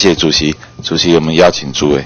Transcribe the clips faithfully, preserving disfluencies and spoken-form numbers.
谢主席。主席，我们邀请诸位。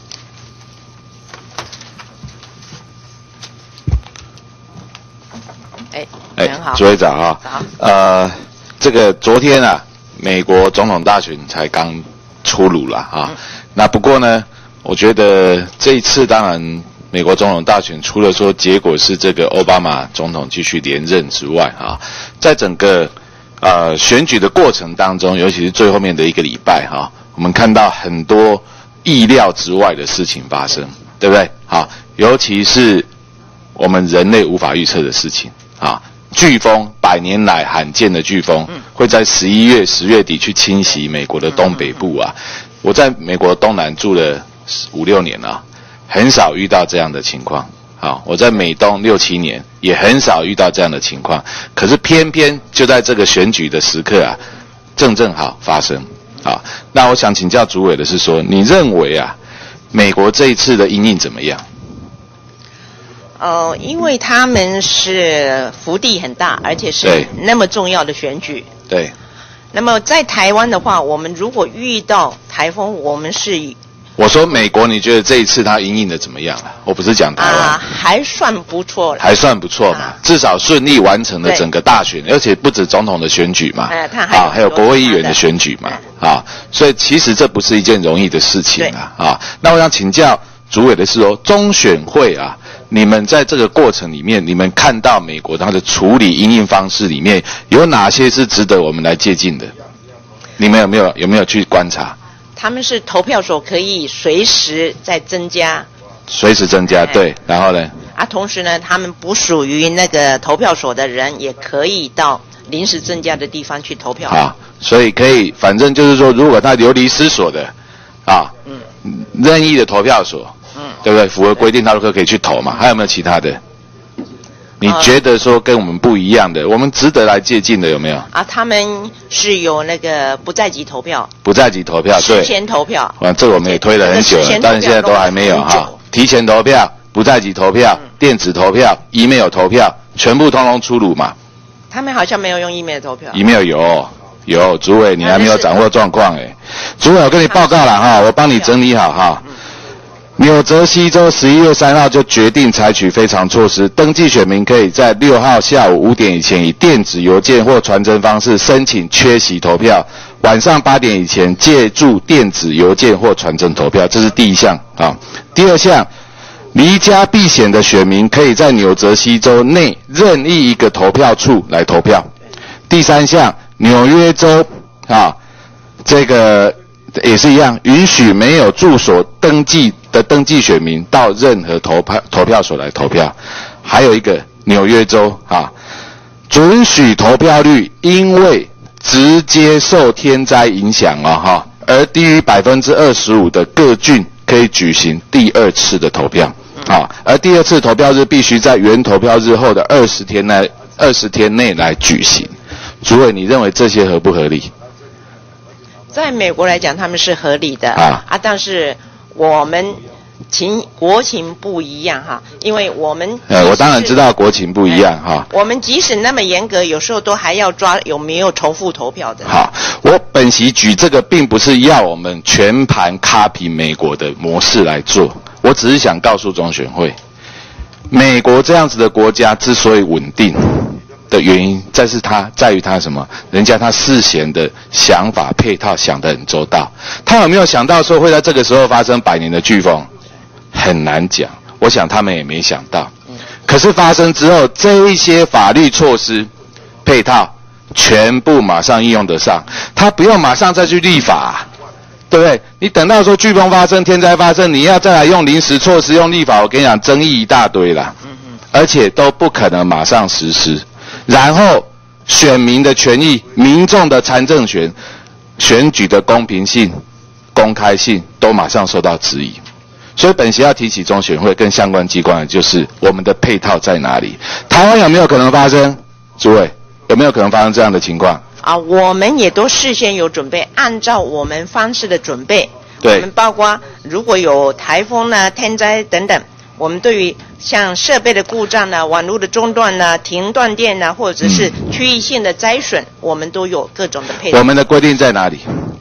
哎，哎，很好， 诸位早啊。 早。 呃，这个昨天啊，美国总统大选才刚出炉了啊。嗯、那不过呢，我觉得这一次当然，美国总统大选除了说结果是这个奥巴马总统继续连任之外啊，在整个呃选举的过程当中，尤其是最后面的一个礼拜哈、啊，我们看到很多意料之外的事情发生，对不对？好，尤其是我们人类无法预测的事情啊。飓风，百年来罕见的飓风，会在十一月、十月底去侵袭美国的东北部啊。我在美国东南住了五六年了、啊，很少遇到这样的情况。好，我在美东六七年，也很少遇到这样的情况。可是偏偏就在这个选举的时刻啊，正正好发生。好，那我想请教主委的是说，你认为啊，美国这一次的因应怎么样？ 呃，因为他们是幅地很大，而且是那么重要的选举。 对。 那么在台湾的话，我们如果遇到台风，我们是以我说美国，你觉得这一次他因应的怎么样了？我不是讲台湾， 啊，还算不错了， 还算不错嘛，啊、至少顺利完成了整个大选，而且不止总统的选举嘛， 哎、他还有啊，还有国会议员的选举嘛，啊，所以其实这不是一件容易的事情啊，啊，那我想请教主委的是说，中选会啊，你们在这个过程里面，你们看到美国它的处理因应方式里面有哪些是值得我们来借鉴的？你们有没有有没有去观察？ 他们是投票所可以随时在增加， 随时增加，对，然后呢？ 啊，同时呢，他们不属于那个投票所的人，也可以到临时增加的地方去投票。 好，所以可以，反正就是说，如果他流离失所的，啊，嗯，任意的投票所，嗯，对不对？符合规定，他都可以去投嘛。还有没有其他的？你觉得说跟我们不一样的，我们值得来借鉴的有没有？ 啊，他们是有那个不在籍投票， 不在籍投票，对， 事前投票。 啊，这我们也推了很久了，但是现在都还没有哈。提前投票、不在籍投票、嗯、电子投票、email 投票，全部通通出炉嘛。 他们好像没有用 email 投票。 email 有有，主委你还没有掌握状况哎，主委我跟你报告了哈，我帮你整理好哈。嗯，纽泽西州十一月三号就决定采取非常措施，登记选民可以在六号下午五点以前以电子邮件或传真方式申请缺席投票，晚上八点以前借助电子邮件或传真投票，这是第一项啊。第二项，离家避险的选民可以在纽泽西州内任意一个投票处来投票。第三项，纽约州啊，这个也是一样，允许没有住所登记的登记选民到任何投票投票所来投票。还有一个纽约州啊，准许投票率因为直接受天灾影响啊哈，而低于百分之二十五的各郡可以举行第二次的投票啊，而第二次投票日必须在原投票日后的二十天内二十天内来举行。主委，你认为这些合不合理？ 在美国来讲，他们是合理的啊啊，但是我们情国情不一样哈，因为我们呃，我当然知道国情不一样哈。 我们即使那么严格，有时候都还要抓有没有重复投票的。 好，我本席举这个并不是要我们全盘 copy 美国的模式来做，我只是想告诉中选会，美国这样子的国家之所以稳定的原因，在是他在于他什么？人家他事先的想法配套想得很周到。他有没有想到说会在这个时候发生百年的飓风？很难讲，我想他们也没想到。可是发生之后，这一些法律措施配套全部马上应用得上，他不用马上再去立法，对不对？你等到说飓风发生、天灾发生，你要再来用临时措施、用立法，我跟你讲，争议一大堆啦，而且都不可能马上实施。然后选民的权益、民众的参政权、选举的公平性、公开性都马上受到质疑。所以本席要提起中选会跟相关机关的就是我们的配套在哪里？台湾有没有可能发生？诸位，有没有可能发生这样的情况？ 啊，我们也都事先有准备，按照我们方式的准备， 对， 我们包括如果有台风呢、天灾等等，我们对于像设备的故障呢、网络的中断呢、停断电呢，或者是区域性的灾损，嗯、我们都有各种的配套。 我们的规定在哪里？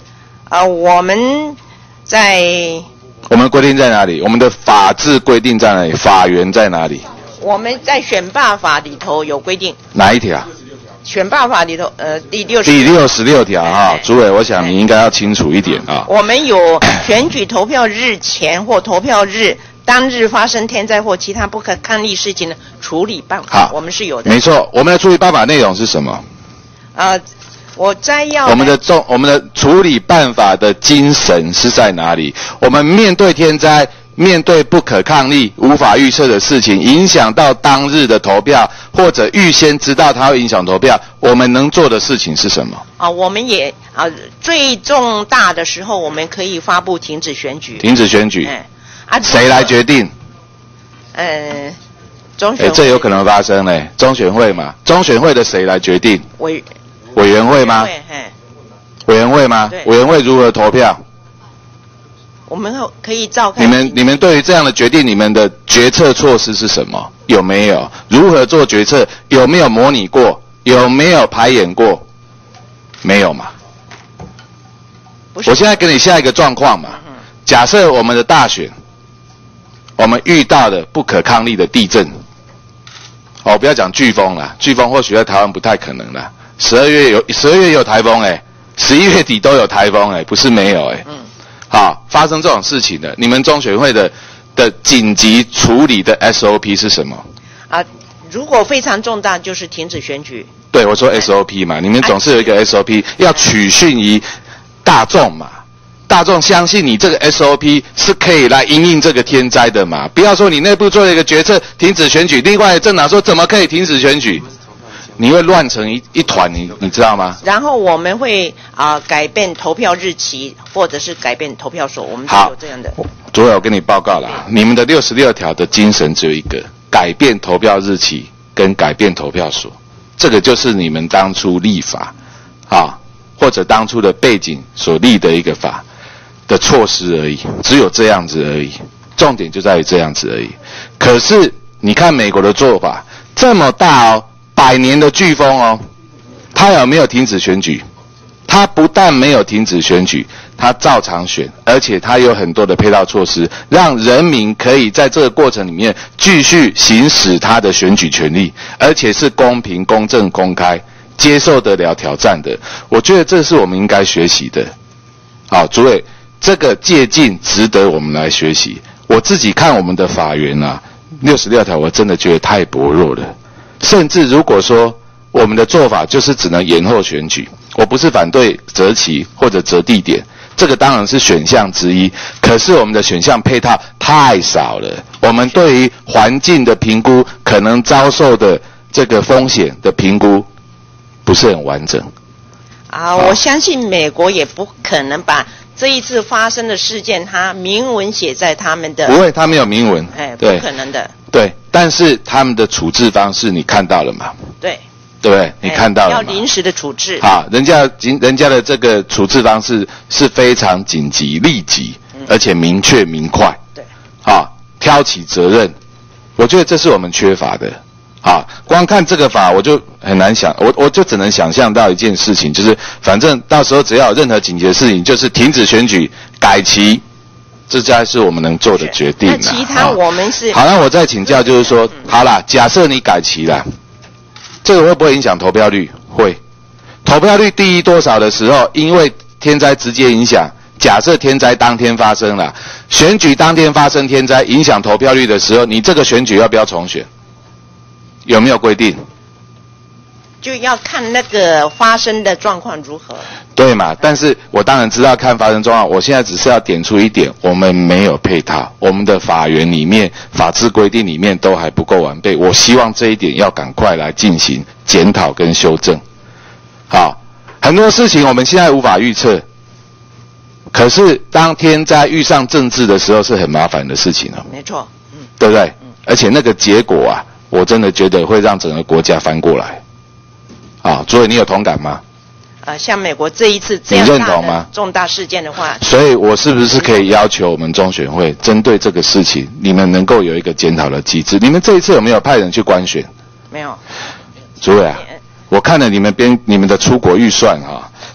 啊、呃，我们在我们规定在哪里？我们的法制规定在哪里？法源在哪里？ 我们在选罢法里头有规定。 哪一条？ 选罢法里头，呃，第六第六十六条哈，主委，我想你应该要清楚一点啊。 我们有选举投票日前或投票日当日发生天灾或其他不可抗力事情的处理办法，好，我们是有的。 没错，我们的处理办法内容是什么？ 呃，我摘要我们的重，我们的处理办法的精神是在哪里？我们面对天灾。面对不可抗力、无法预测的事情，影响到当日的投票，或者预先知道它会影响投票，我们能做的事情是什么？啊， 我们也啊，最重大的时候，我们可以发布停止选举。 停止选举，嗯、啊，谁来决定？ 呃，中选会。 这有可能发生嘞，中选会嘛？中选会的谁来决定？ 委委员会吗？委员会吗？委员会如何投票？ 我们可以召开。 你们你们对于这样的决定，你们的决策措施是什么？有没有？如何做决策？有没有模拟过？有没有排演过？没有嘛？我现在给你下一个状况嘛。假设我们的大选，我们遇到的不可抗力的地震，哦，不要讲飓风啦，飓风或许在台湾不太可能啦。十二月有十二月有台风哎、欸，十一月底都有台风哎、欸，不是没有哎、欸。嗯。好，发生这种事情的，你们中选会的的紧急处理的 S O P 是什么？ 啊，如果非常重大，就是停止选举。 对，我说 S O P 嘛，你们总是有一个 S O P， 要取信于大众嘛，大众相信你这个 S O P 是可以来因应这个天灾的嘛，不要说你内部做了一个决策停止选举，另外的政党说怎么可以停止选举？你会乱成一一团，你你知道吗？ 然后我们会啊、呃、改变投票日期，或者是改变投票所，我们都有这样的。 主委，我跟你报告了，你们的六十六条的精神只有一个：改变投票日期跟改变投票所。这个就是你们当初立法啊，或者当初的背景所立的一个法的措施而已，只有这样子而已。重点就在于这样子而已。可是你看美国的做法这么大哦。百年的飓风哦，他有没有停止选举？他不但没有停止选举，他照常选，而且他有很多的配套措施，让人民可以在这个过程里面继续行使他的选举权利，而且是公平、公正、公开，接受得了挑战的。我觉得这是我们应该学习的。好，主委，这个借鉴值得我们来学习。我自己看我们的法源啊，六十六条，我真的觉得太薄弱了。甚至如果说我们的做法就是只能延后选举，我不是反对择期或者择地点，这个当然是选项之一，可是我们的选项配套太少了，我们对于环境的评估可能遭受的这个风险的评估不是很完整啊。我相信美国也不可能把这一次发生的事件它明文写在他们的， 不会，他没有明文， 哎，不可能的。 对，但是他们的处置方式你看到了吗？ 对， 对不对？你看到了吗？ 要临时的处置。 好，人家人家的这个处置方式是非常紧急、立即，嗯、而且明确明快。 对， 好，挑起责任，我觉得这是我们缺乏的。好，光看这个法我就很难想，我我就只能想象到一件事情，就是反正到时候只要有任何紧急的事情，就是停止选举、改期。这才是我们能做的决定。 那其他我们是、 哦、好，那我再请教，就是说，嗯、好啦，假设你改期了，这个会不会影响投票率？会。投票率低于多少的时候，因为天灾直接影响。假设天灾当天发生了，选举当天发生天灾，影响投票率的时候，你这个选举要不要重选？有没有规定？ 就要看那个发生的状况如何。 对嘛？但是我当然知道看发生状况，我现在只是要点出一点，我们没有配套，我们的法源里面、法制规定里面都还不够完备。我希望这一点要赶快来进行检讨跟修正。好，很多事情我们现在无法预测，可是当天灾遇上政治的时候，是很麻烦的事情了。 没错，嗯， 对不对？嗯，而且那个结果啊，我真的觉得会让整个国家翻过来。啊，所以你有同感吗？ 啊，像美国这一次这样大的重大事件的话， 所以我是不是可以要求我们中选会针对这个事情，你们能够有一个检讨的机制？你们这一次有没有派人去观选？ 没有。 主委啊，我看了你们编你们的出国预算哈、啊，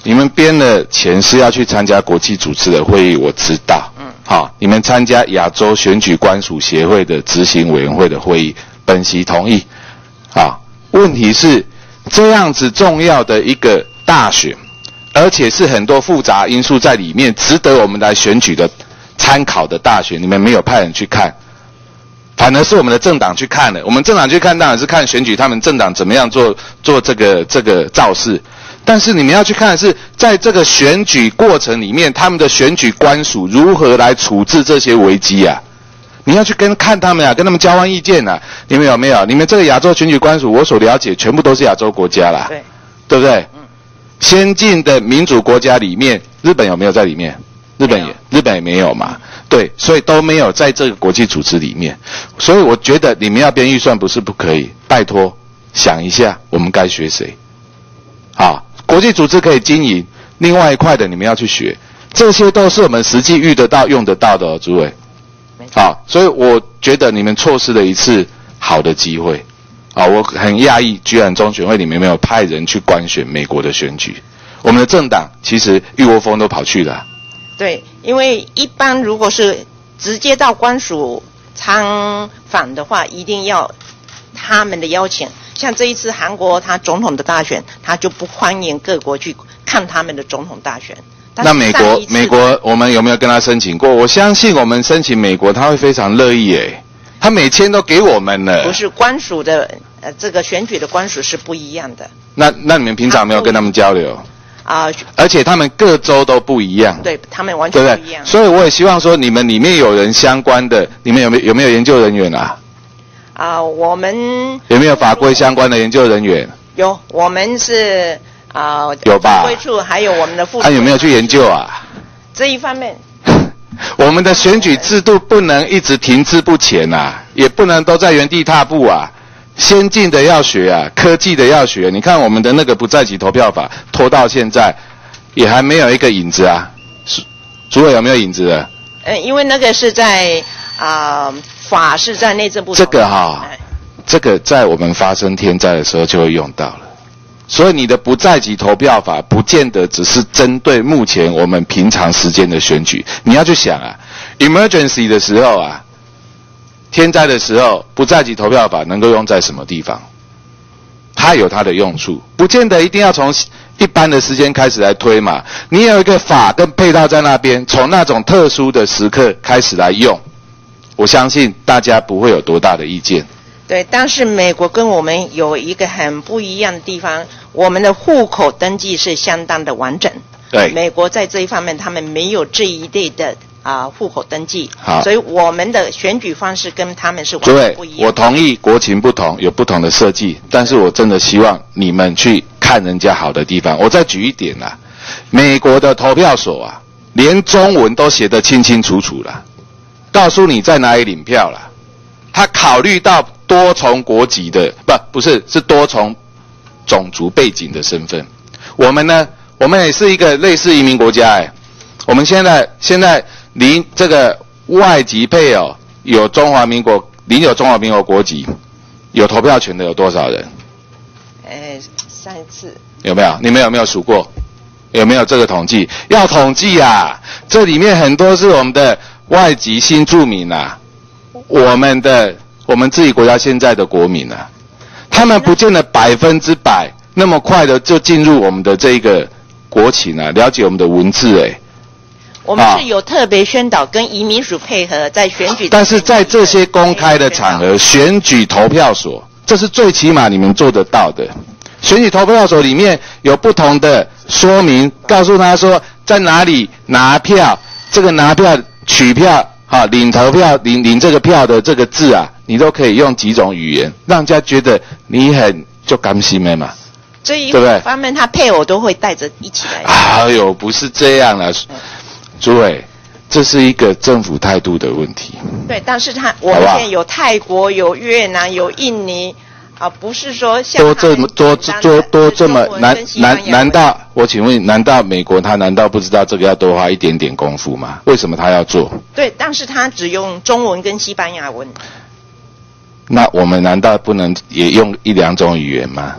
你们编了钱是要去参加国际组织的会议，我知道。嗯，好，你们参加亚洲选举官署协会的执行委员会的会议，本席同意。啊，问题是这样子重要的一个大选，而且是很多复杂因素在里面，值得我们来选举的参考的大选，你们没有派人去看。反而是我们的政党去看了，我们政党去看当然是看选举他们政党怎么样做做这个这个造势，但是你们要去看的是在这个选举过程里面，他们的选举官署如何来处置这些危机啊？你要去跟看他们啊，跟他们交换意见啊。你们有没有？你们这个亚洲选举官署，我所了解全部都是亚洲国家啦，对，对不对？嗯。先进的民主国家里面，日本有没有在里面？日本也，日本也没有嘛。对，所以都没有在这个国际组织里面，所以我觉得你们要编预算不是不可以，拜托想一下我们该学谁。好，国际组织可以经营，另外一块的你们要去学，这些都是我们实际遇得到、用得到的哦，诸位。好，所以我觉得你们错失了一次好的机会。啊，我很讶异，居然中选会里面没有派人去官选美国的选举，我们的政党其实一窝蜂都跑去了。 对，因为一般如果是直接到官署参访的话，一定要他们的邀请。像这一次韩国他总统的大选，他就不欢迎各国去看他们的总统大选。 那美国，美国我们有没有跟他申请过？我相信我们申请美国，他会非常乐意耶。他每签都给我们了。 不是官署的，呃，这个选举的官署是不一样的。 那那你们平常没有跟他们交流？ 啊、呃， 而且他们各州都不一样， 对他们完全不一样， 对不对？所以我也希望说，你们里面有人相关的，你们有没有有没有研究人员啊？ 啊、呃，我们有没有法规相关的研究人员？ 有，我们是啊、呃、 有吧？ 法规处还有我们的副。 他、啊、有没有去研究啊？ 这一方面， 我们的选举制度不能一直停滞不前啊，也不能都在原地踏步啊。先进的要学啊，科技的要学。你看我们的那个不在籍投票法拖到现在，也还没有一个影子啊。主委有没有影子的？ 呃，因为那个是在啊、呃、法是在内政部。 这个哈、哎，这个在我们发生天灾的时候就会用到了。所以你的不在籍投票法不见得只是针对目前我们平常时间的选举，你要去想啊 ，emergency 的时候啊。天灾的时候，不在籍投票法能够用在什么地方？它有它的用处，不见得一定要从一般的时间开始来推嘛。你有一个法跟配套在那边，从那种特殊的时刻开始来用，我相信大家不会有多大的意见。 对，但是美国跟我们有一个很不一样的地方，我们的户口登记是相当的完整。 对， 美国在这一方面他们没有这一类的。啊，户口登记， 好， 所以我们的选举方式跟他们是完全不一样。 对，我同意国情不同，有不同的设计，但是我真的希望你们去看人家好的地方。我再举一点啦，美国的投票所啊，连中文都写得清清楚楚啦，告诉你在哪里领票啦。他考虑到多重国籍的，不，不是，是多重种族背景的身份。我们呢，我们也是一个类似移民国家哎、欸，我们现在现在。领这个外籍配偶有中华民国领有中华民国国籍，有投票权的有多少人？ 呃，三次。 有没有？你们有没有数过？有没有这个统计？要统计啊！这里面很多是我们的外籍新住民啊，我们的我们自己国家现在的国民啊，他们不见得百分之百那么快的就进入我们的这个国情啊，了解我们的文字哎。 我们是有特别宣导，跟移民署配合，在选举。 但是在这些公开的场合，选举投票所，这是最起码你们做得到的。选举投票所里面有不同的说明，告诉他说在哪里拿票，这个拿票、取票、哈领投票、领领这个票的这个字啊，你都可以用几种语言，让人家觉得你很就甘心的嘛。 这一方面，他配偶都会带着一起来。 哎呦，不是这样啦。嗯，诸位，这是一个政府态度的问题。 对，但是他我们现在有泰国、有越南、有印尼，啊，不是说像多这么多多多这么难难难道我请问，难道美国他难道不知道这个要多花一点点功夫吗？为什么他要做？ 对，但是他只用中文跟西班牙文。 那我们难道不能也用一两种语言吗？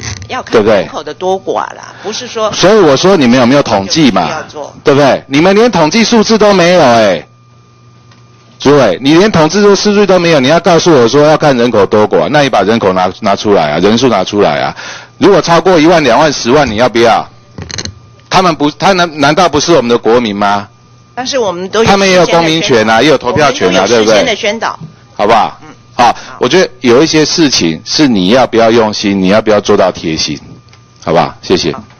要看对不对人口的多寡啦，不是说。 所以我说你们有没有统计嘛？对不对？你们连统计数字都没有哎。主委，你连统计的数据都没有，你要告诉我说要看人口多寡，那你把人口拿拿出来啊，人数拿出来啊。如果超过一万、两万、十万，你要不要？他们不，他难难道不是我们的国民吗？ 但是我们都有他们也有公民权啊，也有投票权啊，对不对？ 事先的宣导， 好不好？嗯，好，好我觉得有一些事情是你要不要用心，你要不要做到贴心，好不好？谢谢。好